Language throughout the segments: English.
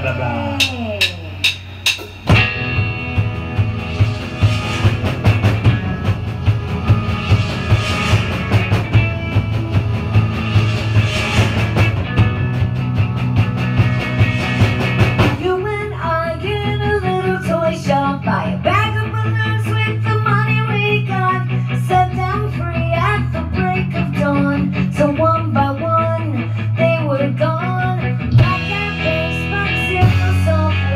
blah, blah. Buy a bag of balloons with the money we got. Set them free at the break of dawn. So one by one, they were gone. Black and face, bucks in the soft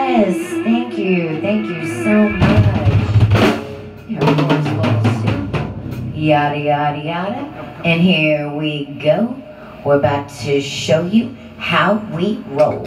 Yes, thank you so much. Everyone's little yada yada yada. And here we go. We're about to show you how we roll.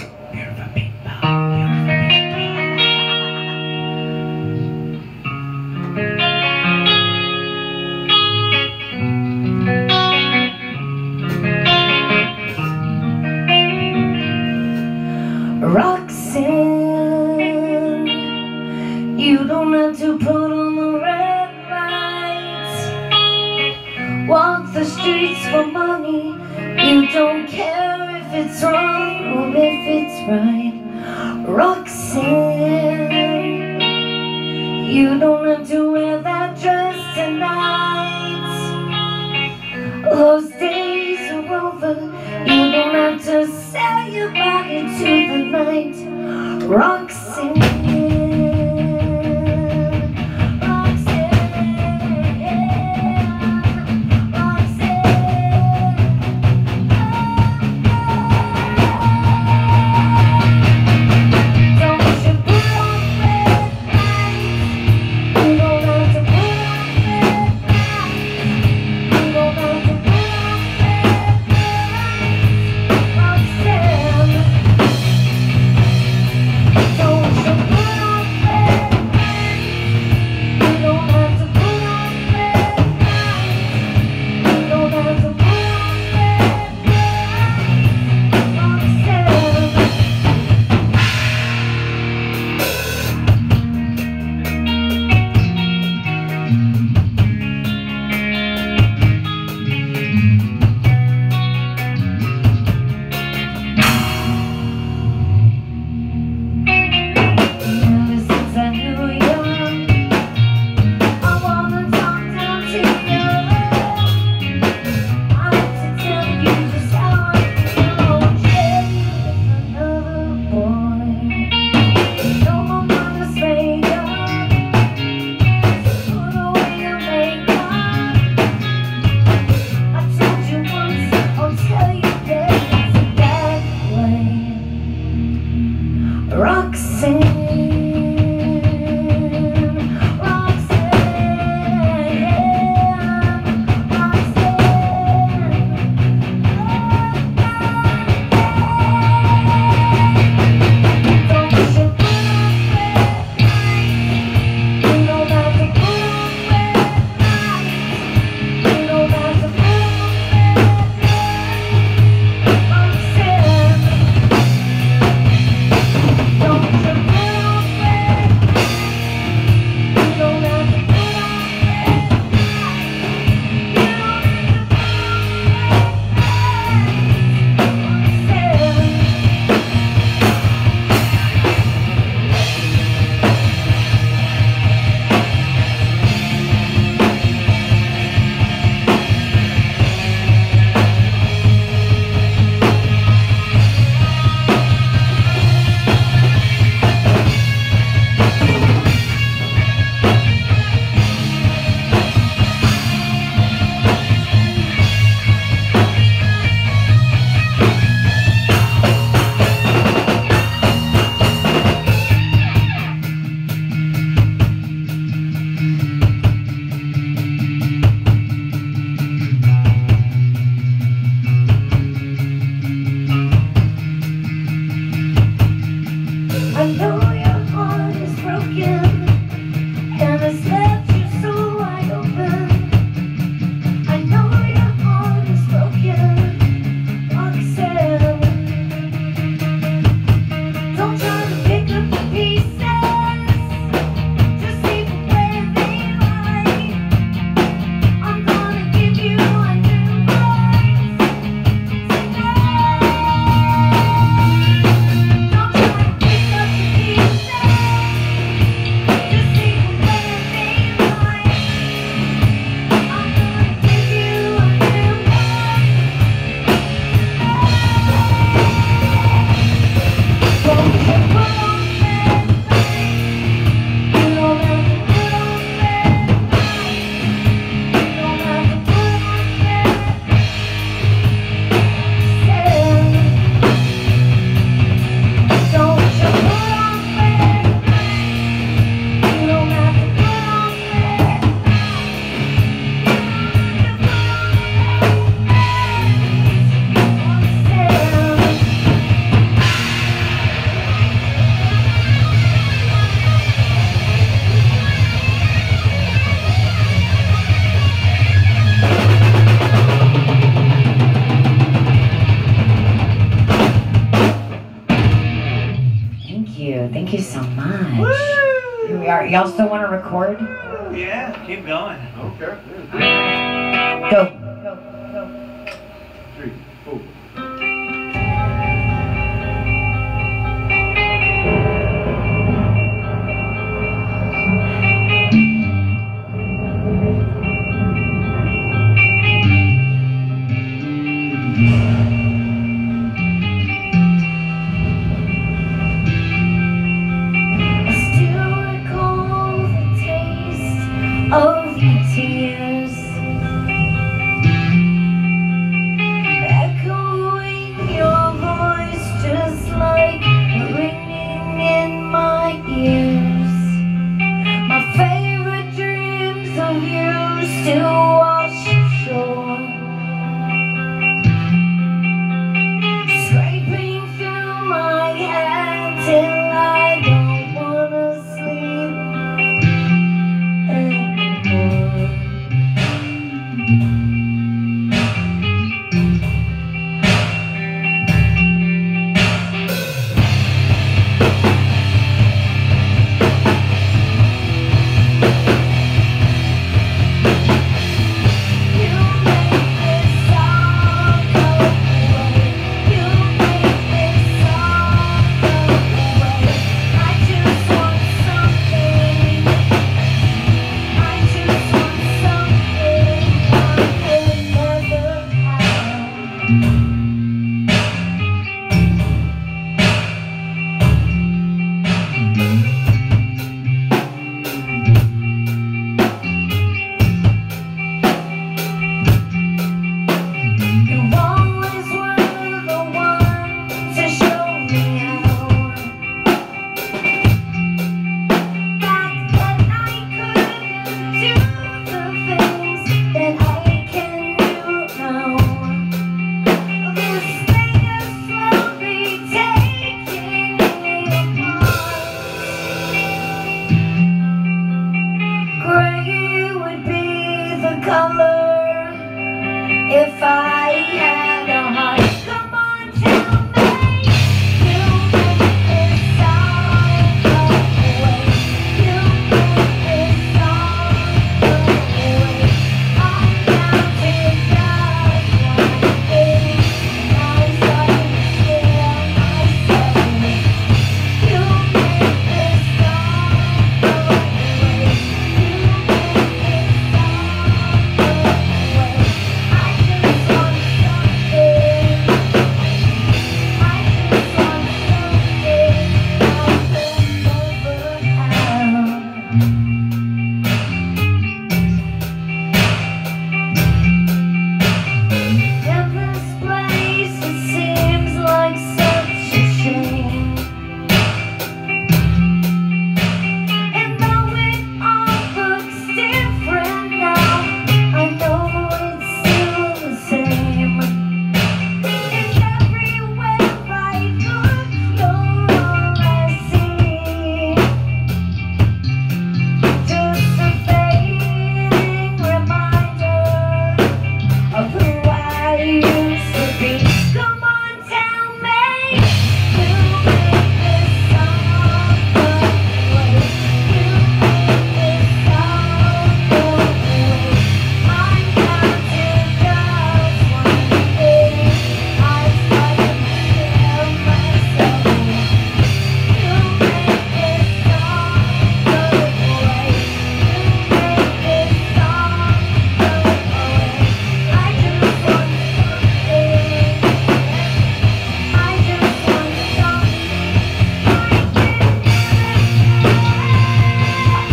Roxanne, you don't have to put on the red lights, walk the streets for money. You don't care if it's wrong or if it's right. Roxanne, you don't have to wear that dress tonight. Those days are over. You don't have to sell your body to the night. Roxanne, you. Thank you so much. Woo! Y'all still want to record? Yeah, keep going. Okay. Go. 3, 4. Of your tears, echoing your voice just like ringing in my ears. My favorite dreams of you still wash ashore, scraping through my head till I don't wanna sleep anymore. If I had a heart, come on, tell me you make this all go away. You make this all go away. I'm down to just one thing, and I start to feel myself. You make this all go away. You make this all go away. I just want something. I just want something I could never have. In this place, it seems like such a shame. And though it all looks different now, I know it's still the same. And everywhere I look, you're all I see. Just a fading reminder of who I used to be. Come on, tell me you make this all go away. You make this all go away. I'm down to just one thing. I start to feel myself. You make this all go away. You make this all go away. I just want something. I just want something I can never have.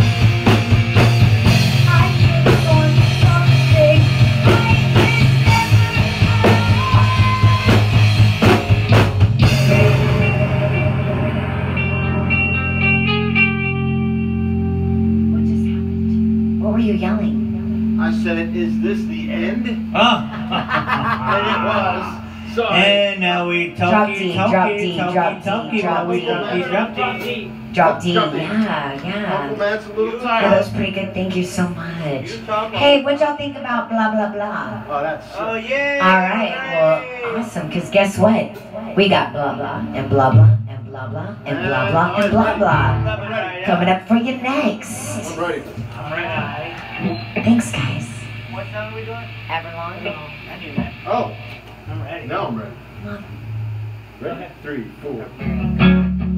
I just want something I can never have. What just happened? What were you yelling? I said, is this the end? And it was. Sorry. And now we Drop D, drop D, drop D, drop D. drop D. Drop D, Drop D. yeah. Uncle Matt's a little Yeah, that was tired. pretty good. Thank you so much. You're talking. Hey, what y'all think about blah blah blah? Oh, that's Oh yeah. All right, well, awesome. Cause guess what? We got blah blah and blah blah and blah blah blah, and blah blah, and blah blah. Coming up for you next. I'm ready. I'm ready. Thanks, guys. What song are we doing? Everlong. No, I knew that. Oh, I'm ready. now I'm ready. Come on. Ready? 3, 4.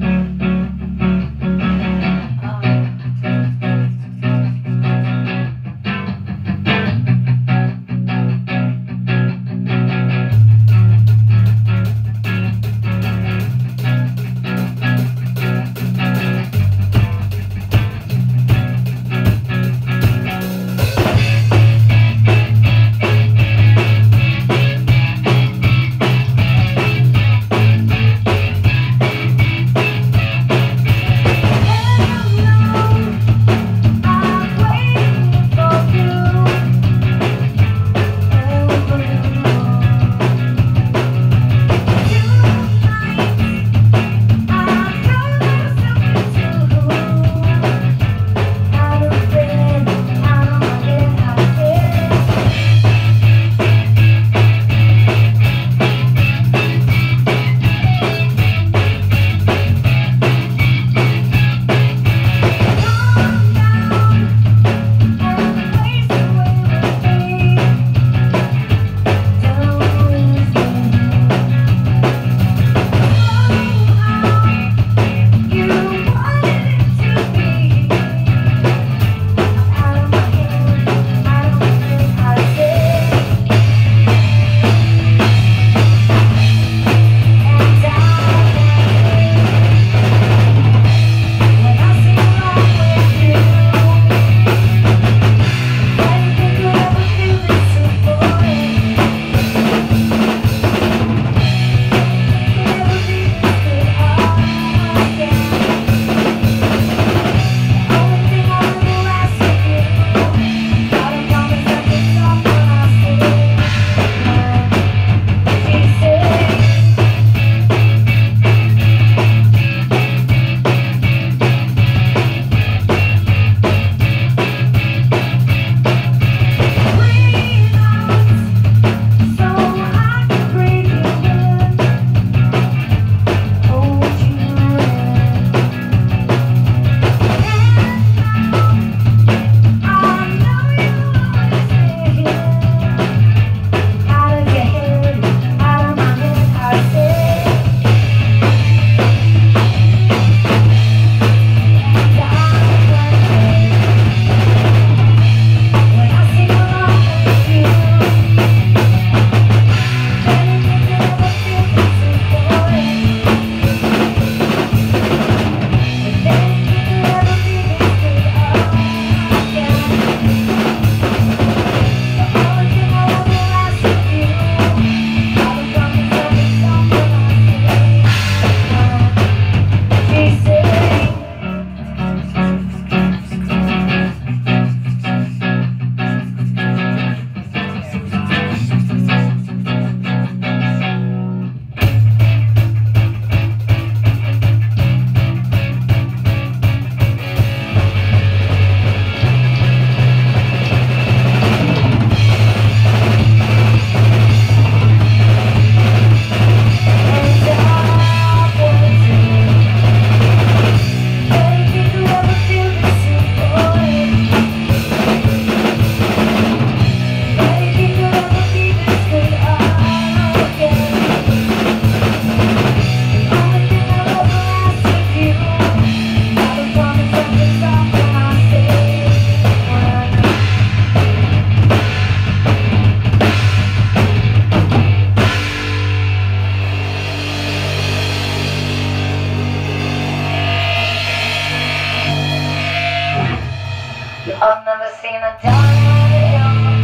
I've never seen a diamond on the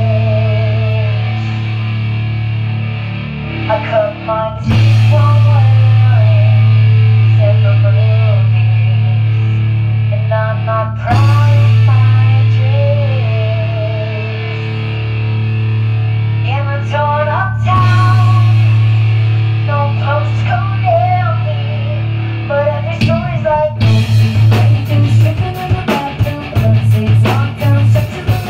flesh. I cut my teeth from wearing in the movies, and I'm not proud of my dress. In a torn up town, no postcode empty, but every story's like this. Everything's stricken in the bathroom, blood stains locked down, stuck to the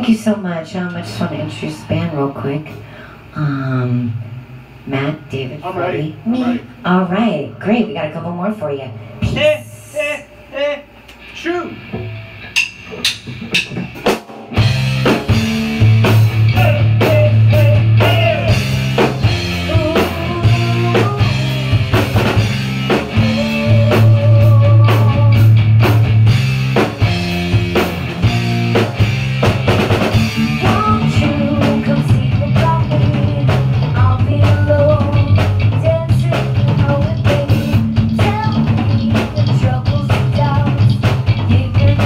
Thank you so much. I just want to introduce the band real quick. Matt, David, I'm Freddie, ready. me. I'm ready. All right, great. We got a couple more for you. Peace. Shoot! Give your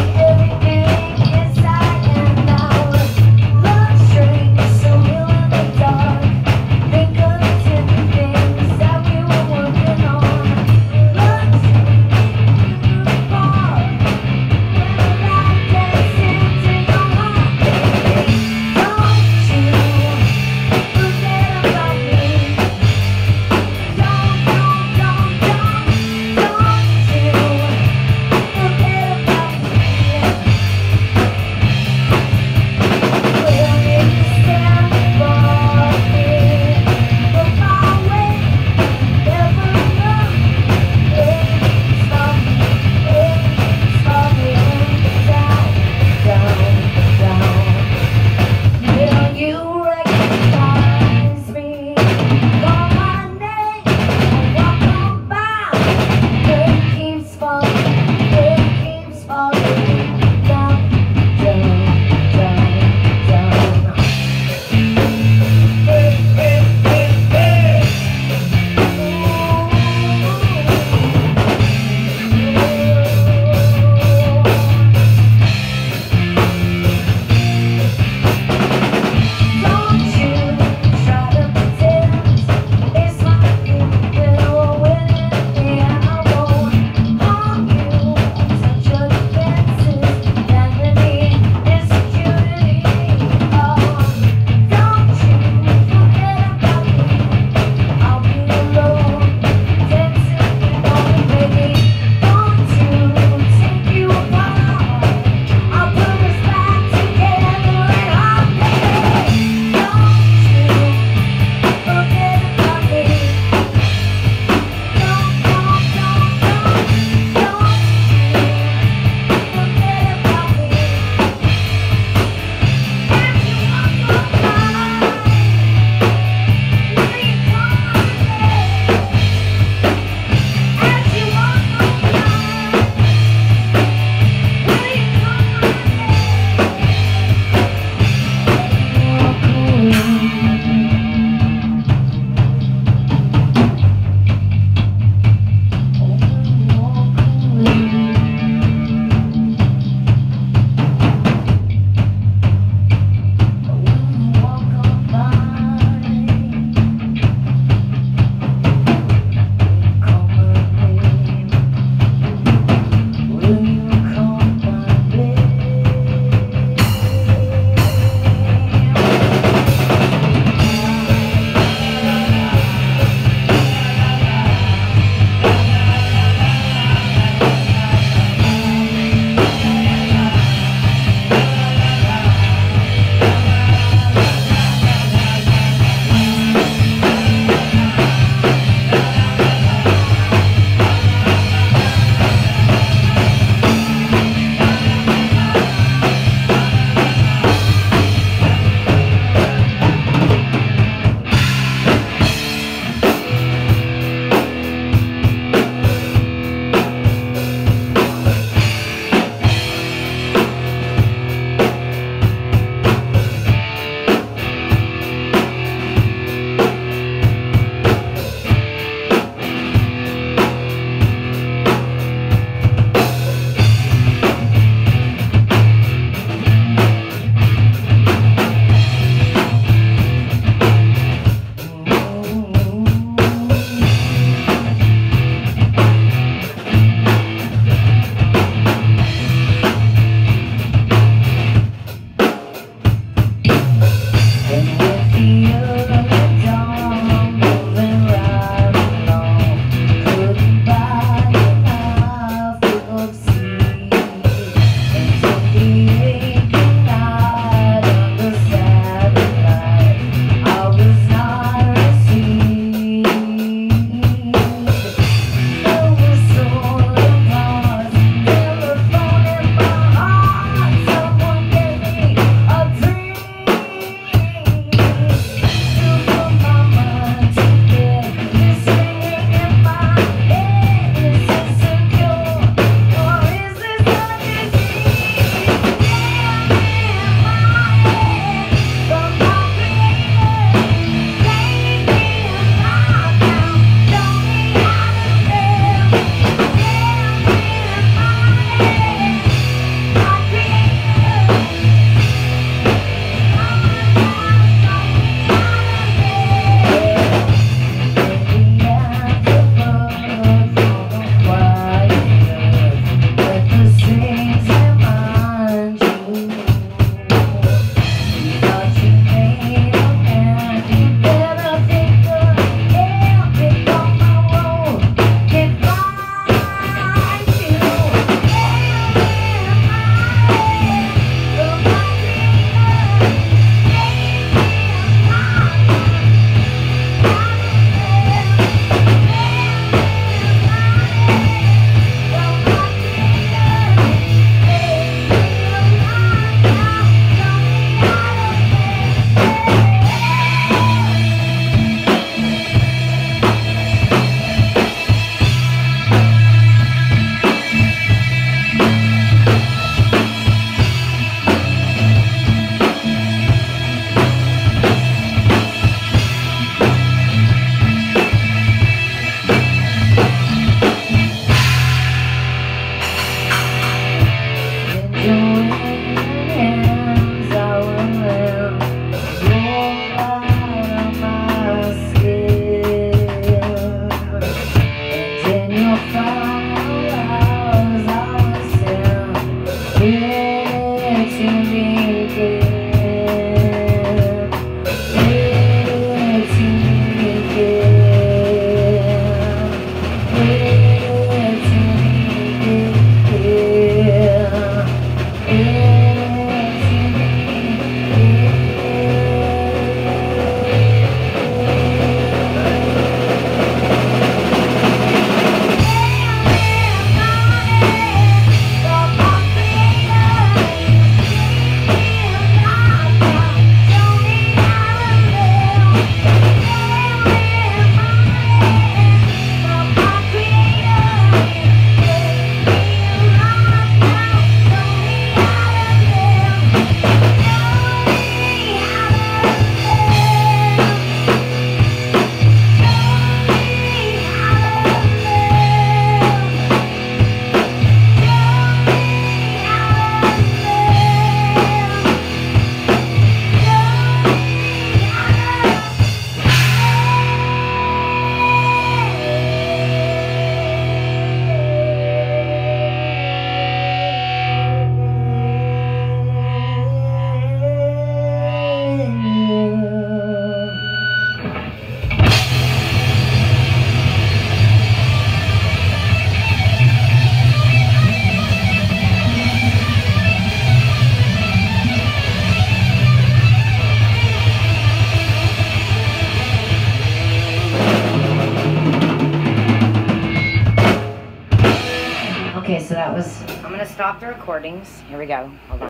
I'm gonna stop the recordings. Here we go. Hold on.